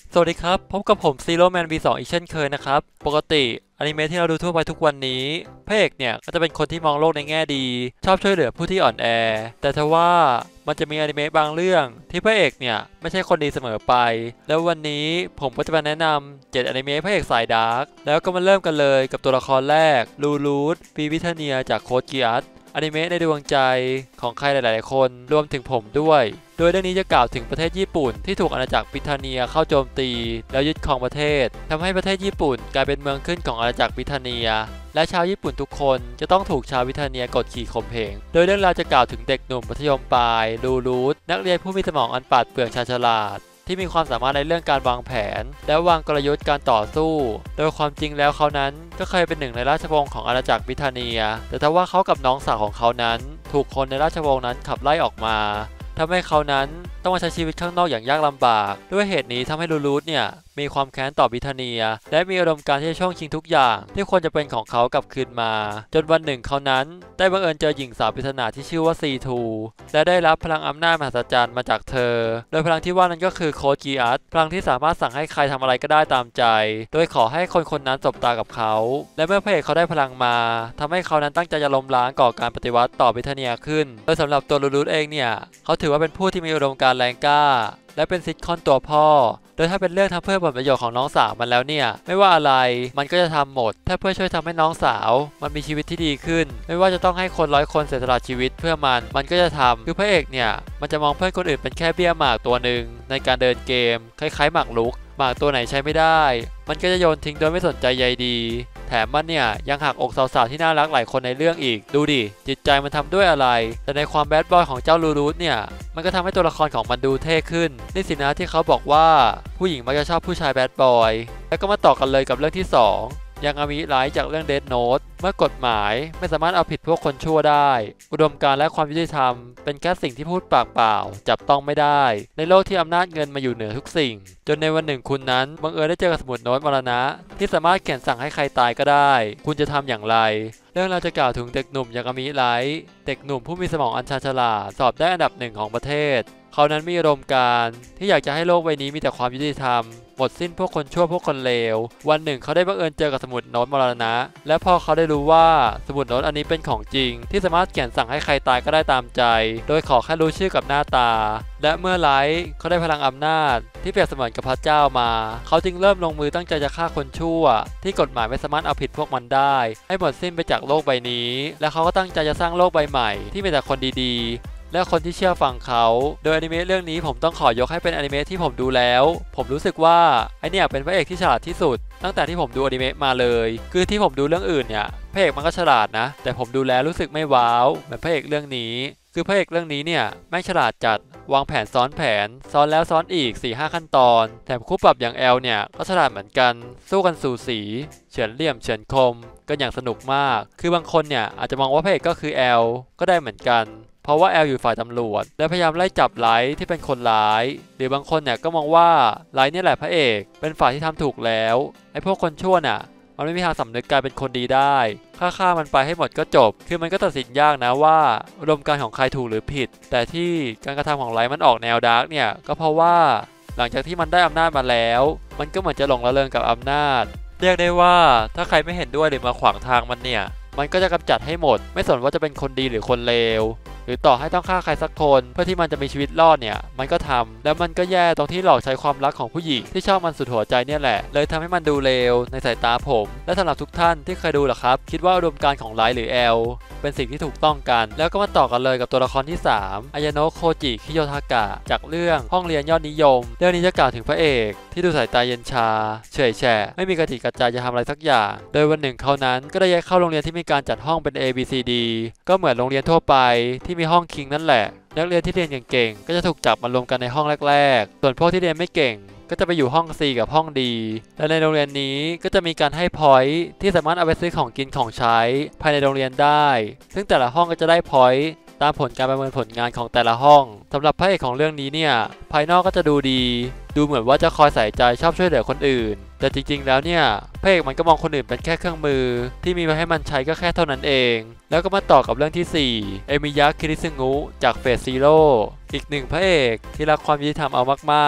สวัสดีครับพบกับผมซีโร่แมน V2 อีกเช่นเคยนะครับปกติอนิเมะที่เราดูทั่วไปทุกวันนี้พระเอกเนี่ยก็จะเป็นคนที่มองโลกในแง่ดีชอบช่วยเหลือผู้ที่อ่อนแอแต่ทว่ามันจะมีอนิเมะบางเรื่องที่พระเอกเนี่ยไม่ใช่คนดีเสมอไปแล้ววันนี้ผมก็จะมาแนะนำ7อนิเมะพระเอกสายดาร์กแล้วก็มาเริ่มกันเลยกับตัวละครแรกลูรูทปีวิทเนียจากโค้ดกิอัสอนิเมะในดวงใจของใครหลายๆคนรวมถึงผมด้วยโดยเรื่องนี้จะกล่าวถึงประเทศญี่ปุ่นที่ถูกอาณาจักรบริเทเนียเข้าโจมตีแล้วยึดครองประเทศทำให้ประเทศญี่ปุ่นกลายเป็นเมืองขึ้นของอาณาจักรบริเทเนียและชาวญี่ปุ่นทุกคนจะต้องถูกชาวบริเทเนียกดขี่ข่มเหงโดยเรื่องราวจะกล่าวถึงเด็กหนุ่มมัธยมปลายลูรูทนักเรียนผู้มีสมองอันปราดเปรื่องชาญฉลาดที่มีความสามารถในเรื่องการวางแผนและวางกลยุทธ์การต่อสู้โดยความจริงแล้วเขานั้นก็เคยเป็นหนึ่งในราชวงศ์ของอาณาจักรบริเทเนียแต่ทว่าเขากับน้องสาวของเขานั้นถูกคนในราชวงศ์นั้นขับไล่ออกมาทำให้เขานั้นต้องมาใช้ชีวิตข้างนอกอย่างยากลำบากด้วยเหตุนี้ทำให้ลูรูทเนี่ยมีความแค้นต่อบริเทเนียและมีอารมณ์การที่จะช่วงชิงทุกอย่างที่ควรจะเป็นของเขากลับคืนมาจนวันหนึ่งเขานั้นได้บังเอิญเจอหญิงสาวปริศนาที่ชื่อว่าซีทูและได้รับพลังอำนาจมหัศจรรย์มาจากเธอโดยพลังที่ว่านั้นก็คือโค้ดกิอัสพลังที่สามารถสั่งให้ใครทำอะไรก็ได้ตามใจโดยขอให้คนคนนั้นสบตากับเขาและเมื่อพระเอกเขาได้พลังมาทำให้เขานั้นตั้งใจจะล้มล้างก่อการปฏิวัติต่อบริเทเนียขึ้นโดยสำหรับตัวลูรูทเองเนี่ยเขาถือว่าเป็นผู้ที่มีอุดมการณ์แรงกล้าและเป็นซิทคอนตัวพ่อโดยถ้าเป็นเรื่องทำเพื่อผลประโยชน์ของน้องสาวมันแล้วเนี่ยไม่ว่าอะไรมันก็จะทำหมดถ้าเพื่อช่วยทำให้น้องสาวมันมีชีวิตที่ดีขึ้นไม่ว่าจะต้องให้คน100 คนเสียสละชีวิตเพื่อมันก็จะทำคือพระเอกเนี่ยมันจะมองเพื่อนคนอื่นเป็นแค่เบี้ยหมากตัวหนึ่งในการเดินเกมคล้ายๆหมากรุกหมากตัวไหนใช้ไม่ได้มันก็จะโยนทิ้งโดยไม่สนใจใยดีแถมมันเนี่ยยังหักอกสาวๆที่น่ารักหลายคนในเรื่องอีกดูดิจิตใจมันทำด้วยอะไรแต่ในความแบดบอยของเจ้าลูรูทเนี่ยมันก็ทำให้ตัวละครของมันดูเท่ขึ้นนี่สินะที่เขาบอกว่าผู้หญิงมักจะชอบผู้ชายแบดบอยแล้วก็มาต่อกันเลยกับเรื่องที่2ยังอามิไลท์จากเรื่องเดธโน้ตเมื่อกฎหมายไม่สามารถเอาผิดพวกคนชั่วได้อุดมการณ์และความยุติธรรมเป็นแค่สิ่งที่พูดปากเปล่าจับต้องไม่ได้ในโลกที่อำนาจเงินมาอยู่เหนือทุกสิ่งจนในวันหนึ่งคุณนั้นบังเอิญได้เจอกับสมุดโน้ตมรณะที่สามารถเขียนสั่งให้ใครตายก็ได้คุณจะทำอย่างไรเรื่องเราจะกล่าวถึงเด็กหนุ่มอย่างอามิไลท์เด็กหนุ่มผู้มีสมองอันชาญฉลาดสอบได้อันดับ1ของประเทศเขานั้นมีอารมณ์การที่อยากจะให้โลกใบนี้มีแต่ความยุติธรรมหมดสิ้นพวกคนชั่วพวกคนเลววันหนึ่งเขาได้บังเอิญเจอกับสมุดโน้ตมรณะและพอเขาได้รู้ว่าสมุดโน้ตอันนี้เป็นของจริงที่สามารถเขียนสั่งให้ใครตายก็ได้ตามใจโดยขอแค่รู้ชื่อกับหน้าตาและเมื่อไลท์เขาได้พลังอำนาจที่เปรียบเสมือนกับพระเจ้ามาเขาจึงเริ่มลงมือตั้งใจจะฆ่าคนชั่วที่กฎหมายไม่สามารถเอาผิดพวกมันได้ให้หมดสิ้นไปจากโลกใบนี้และเขาก็ตั้งใจจะสร้างโลกใบใหม่ที่มีแต่คนดีๆและคนที่เชื่อฟังเขาโดยอนิเมะเรื่องนี้ผมต้องขอยกให้เป็นอนิเมะที่ผมดูแล้วผมรู้สึกว่าไอเนี่ยเป็นพระเอกที่ฉลาดที่สุดตั้งแต่ที่ผมดูอนิเมะมาเลยคือที่ผมดูเรื่องอื่นเนี่ยพระเอกมันก็ฉลาดนะแต่ผมดูแล้วรู้สึกไม่ว้าวเหมือนพระเอกเรื่องนี้คือพระเอกเรื่องนี้เนี่ยแม่งฉลาดจัดวางแผนซ้อนแผนซ้อนแล้วซ้อนอีก 4-5 ขั้นตอนแถมคู่ปรับอย่างแอลเนี่ยก็ฉลาดเหมือนกันสู้กันสูสีเฉือนเหลี่ยมเฉือนคมกันอย่างสนุกมากคือบางคนเนี่ยอาจจะมองว่าพระเอกก็คือแอลก็ได้เหมือนกันเพราะว่าแอลอยู่ฝ่ายตำรวจและพยายามไล่จับไลท์ที่เป็นคนร้ายหรือบางคนเนี่ยก็มองว่าไลท์นี่แหละพระเอกเป็นฝ่ายที่ทำถูกแล้วไอ้พวกคนชั่วน่ะมันไม่มีทางสำนึกกลายเป็นคนดีได้ฆ่ามันไปให้หมดก็จบคือมันก็ตัดสินยากนะว่าอุดมการณ์ของใครถูกหรือผิดแต่ที่การกระทำของไลท์มันออกแนวดาร์กเนี่ยก็เพราะว่าหลังจากที่มันได้อำนาจมาแล้วมันก็เหมือนจะหลงระเริงกับอำนาจเรียกได้ว่าถ้าใครไม่เห็นด้วยหรือมาขวางทางมันเนี่ยมันก็จะกำจัดให้หมดไม่สนว่าจะเป็นคนดีหรือคนเลวหรือต่อให้ต้องฆ่าใครสักคนเพื่อที่มันจะมีชีวิตรอดเนี่ยมันก็ทำแล้วมันก็แย่ตรงที่หลอกใช้ความรักของผู้หญิงที่ชอบมันสุดหัวใจเนี่ยแหละเลยทำให้มันดูเลวในสายตาผมและสำหรับทุกท่านที่เคยดูหรอครับคิดว่าอุดมการณ์ของไลท์หรือแอลเป็นสิ่งที่ถูกต้องกันแล้วก็มาต่อกันเลยกับตัวละครที่3อายาโนะโคจิคิโยทากะจากเรื่องห้องเรียนยอดนิยมเรื่องนี้จะกล่าวถึงพระเอกที่ดูสายตาเย็นชาเฉยแฉะไม่มีกระติกกระใจจะทำอะไรสักอย่างโดยวันหนึ่งเขานั้นก็ได้ย้ายเข้าโรงเรียนที่มีการจัดห้องเป็น A B C D ก็เหมือนโรงเรียนทั่วไปที่มีห้องคิงนั่นแหละนักเรียนที่เรียนเก่งๆก็จะถูกจับมารวมกันในห้องแรกๆส่วนพวกที่เรียนไม่เก่งก็จะไปอยู่ห้อง C กับห้อง D และในโรงเรียนนี้ก็จะมีการให้พอยต์ที่สามารถเอาไปซื้อของกินของใช้ภายในโรงเรียนได้ซึ่งแต่ละห้องก็จะได้พอยต์ตามผลการประเมินผลงานของแต่ละห้องสำหรับพระเอกของเรื่องนี้เนี่ยภายนอกก็จะดูดีดูเหมือนว่าจะคอยใส่ใจชอบช่วยเหลือคนอื่นแต่จริงๆแล้วเนี่ยพระเอกมันก็มองคนอื่นเป็นแค่เครื่องมือที่มีมาให้มันใช้ก็แค่เท่านั้นเองแล้วก็มาต่อกับเรื่องที่4เอมิยะคิริซึงุจากเฟสซีโร่อีกหนึ่งพระเอกที่รักความยุติธรรมเอามากๆ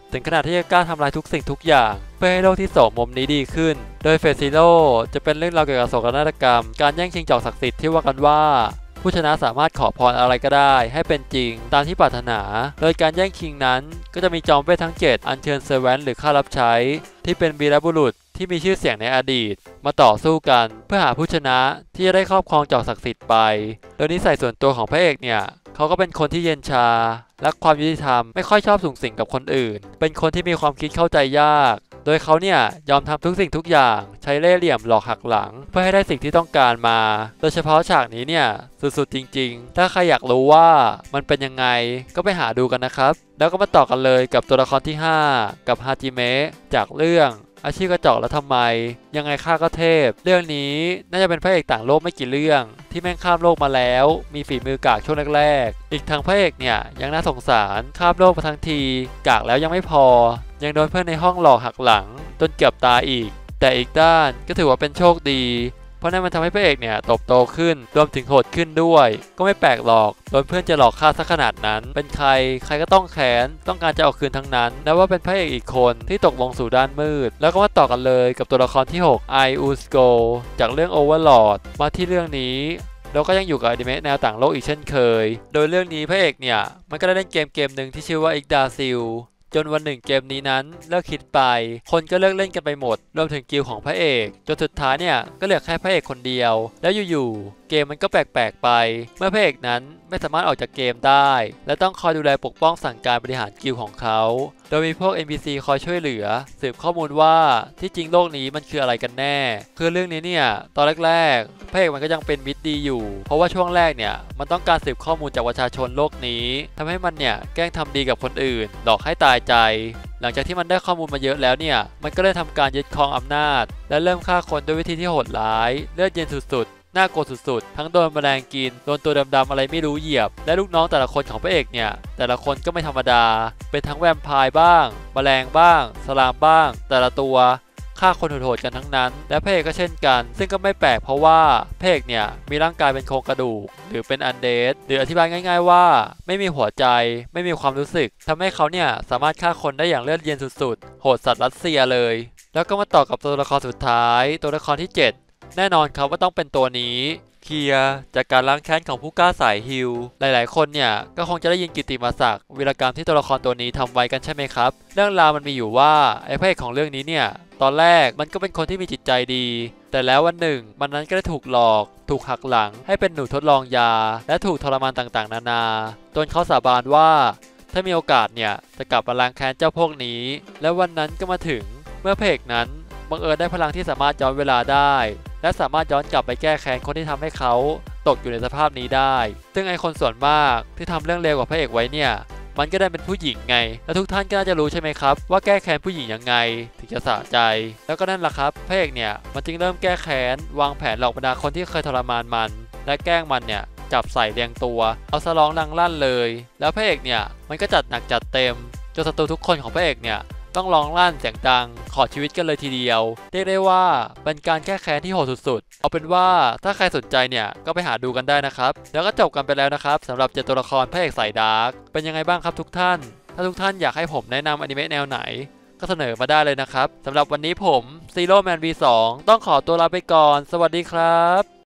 ถึงขนาดที่จะกล้าทำลายทุกสิ่งทุกอย่างเพื่อให้โลกที่สองมุมนี้ดีขึ้นโดยเฟสซิโลจะเป็นเรื่องราวเกี่ยวกับโศกนาฏกรรมการแย่งชิงจอกศักดิ์สิทธิ์ที่ว่ากันว่าผู้ชนะสามารถขอพรอะไรก็ได้ให้เป็นจริงตามที่ปรารถนาโดยการแย่งชิงนั้นก็จะมีจอมเวททั้ง7อัญเชิญเซอร์แวนต์หรือข้ารับใช้ที่เป็นวีรบุรุษที่มีชื่อเสียงในอดีตมาต่อสู้กันเพื่อหาผู้ชนะที่จะได้ครอบครองจอกศักดิ์สิทธิ์ไปโดยนิสัยส่วนตัวของพระเอกเนี่ยเขาก็เป็นคนที่เย็นชารักความยุติธรรมไม่ค่อยชอบสุงสิงกับคนอื่นเป็นคนที่มีความคิดเข้าใจยากโดยเขาเนี่ยยอมทำทุกสิ่งทุกอย่างใช้เล่ห์เหลี่ยมหลอกหักหลังเพื่อให้ได้สิ่งที่ต้องการมาโดยเฉพาะฉากนี้เนี่ยสุดๆจริงๆถ้าใครอยากรู้ว่ามันเป็นยังไงก็ไปหาดูกันนะครับแล้วก็มาต่อกันเลยกับตัวละครที่5กับฮาจิเมะจากเรื่องอาชีพกระจอกแล้วทำไมยังไงข้าก็เทพเรื่องนี้น่าจะเป็นพระเอกต่างโลกไม่กี่เรื่องที่แม่งข้ามโลกมาแล้วมีฝีมือกากช่วงแรกๆอีกทั้งพระเอกเนี่ยยังน่าสงสารข้ามโลกมาทั้งทีกากแล้วยังไม่พอยังโดนเพื่อนในห้องหลอกหักหลังจนเกือบตายอีกแต่อีกด้านก็ถือว่าเป็นโชคดีเพราะนั่นมันทำให้พระเอกเนี่ยโตขึ้นรวมถึงโหดขึ้นด้วยก็ไม่แปลกหรอกโดนเพื่อนจะหลอกฆ่าซะขนาดนั้นเป็นใครก็ต้องแค้นต้องการจะเอาคืนทั้งนั้นและว่าเป็นพระเอกอีกคนที่ตกลงสู่ด้านมืดแล้วก็มาต่อกันเลยกับตัวละครที่6ไออูสโกจากเรื่อง Overlord มาที่เรื่องนี้แล้วก็ยังอยู่กับอนิเมะแนวต่างโลกอีกเช่นเคยโดยเรื่องนี้พระเอกเนี่ยมันก็ได้เล่นเกมหนึ่งที่ชื่อว่าอิกดาซิลจนวันหนึ่งเกมนี้นั้นเลิกคิดไปคนก็เลิกเล่นกันไปหมดรวมถึงกิลของพระเอกจนสุดท้ายเนี่ยก็เหลือแค่พระเอกคนเดียวแล้วอยู่ๆเกมมันก็แปลกๆไปเมื่อพระเอกนั้นไม่สามารถออกจากเกมได้และต้องคอยดูแลปกป้องสั่งการบริหารกิลของเขาโดยมีพวก NPC คอยช่วยเหลือสืบข้อมูลว่าที่จริงโลกนี้มันคืออะไรกันแน่คือเรื่องนี้เนี่ยตอนแรกๆพระเอกมันก็ยังเป็นมิตรดีอยู่เพราะว่าช่วงแรกเนี่ยมันต้องการสืบข้อมูลจากประชาชนโลกนี้ทำให้มันเนี่ยแกล้งทำดีกับคนอื่นหลอกให้ตายใจหลังจากที่มันได้ข้อมูลมาเยอะแล้วเนี่ยมันก็เลยทำการยึดครองอำนาจและเริ่มฆ่าคนด้วยวิธีที่โหดร้ายเลือดเย็นสุดๆน่ากลัวสุดๆทั้งโดนแมลงกินโดนตัวดำๆอะไรไม่รู้เหยียบและลูกน้องแต่ละคนของพระเอกเนี่ยแต่ละคนก็ไม่ธรรมดาเป็นทั้งแวมไพร์บ้างแมลงบ้างสลามบ้างแต่ละตัวฆ่าคนโหดๆกันทั้งนั้นและพระเอกก็เช่นกันซึ่งก็ไม่แปลกเพราะว่าพระเอกเนี่ยมีร่างกายเป็นโครงกระดูกหรือเป็นอันเดดหรืออธิบายง่ายๆว่าไม่มีหัวใจไม่มีความรู้สึกทำให้เขาเนี่ยสามารถฆ่าคนได้อย่างเลือดเย็นสุดๆโหดสัตว์รัสเซียเลยแล้วก็มาต่อกับตัวละครสุดท้ายตัวละครที่7แน่นอนครับว่าต้องเป็นตัวนี้เคียร์จากการล้างแค้นของผู้กล้าสายฮิลหลายๆคนเนี่ยก็คงจะได้ยินกิตติมศักดิ์วีรกรรมที่ตัวละครตัวนี้ทำไว้กันใช่ไหมครับเรื่องราวมันมีอยู่ว่าไอ้พระเอกของเรื่องนี้เนี่ยตอนแรกมันก็เป็นคนที่มีจิตใจดีแต่แล้ววันหนึ่งมันนั้นก็ได้ถูกหลอกถูกหักหลังให้เป็นหนูทดลองยาและถูกทรมานต่างๆนานาจนเขาสาบานว่าถ้ามีโอกาสเนี่ยจะกลับมาล้างแค้นเจ้าพวกนี้และวันนั้นก็มาถึงเมื่อพระเอกนั้นบังเอิญได้พลังที่สามารถย้อนเวลาได้และสามารถย้อนกลับไปแก้แค้นคนที่ทำให้เขาตกอยู่ในสภาพนี้ได้ซึ่งไอคนส่วนมากที่ทำเรื่องเลวกับพระเอกไว้เนี่ยมันก็ได้เป็นผู้หญิงไงและทุกท่านก็น่าจะรู้ใช่ไหมครับว่าแก้แค้นผู้หญิงยังไงถึงจะสะใจแล้วก็นั่นแหละครับพระเอกเนี่ยมันจึงเริ่มแก้แค้นวางแผนหลอกบรรดาคนที่เคยทรมานมันและแกล้งมันเนี่ยจับใส่เรียงตัวเอาสลองดังลั่นเลยแล้วพระเอกเนี่ยมันก็จัดหนักจัดเต็มจนศัตรูทุกคนของพระเอกเนี่ยต้องร้องลั่นเสียงดังขอชีวิตกันเลยทีเดียวเรียกได้ว่าเป็นการแก้แค้นที่โหดสุดๆเอาเป็นว่าถ้าใครสนใจเนี่ยก็ไปหาดูกันได้นะครับแล้วก็จบกันไปแล้วนะครับสำหรับ7ตัวละครพระเอกสายดาร์กเป็นยังไงบ้างครับทุกท่านถ้าทุกท่านอยากให้ผมแนะนำอนิเมะแนวไหนก็เสนอมาได้เลยนะครับสำหรับวันนี้ผม Zero Man V2 ต้องขอตัวลาไปก่อนสวัสดีครับ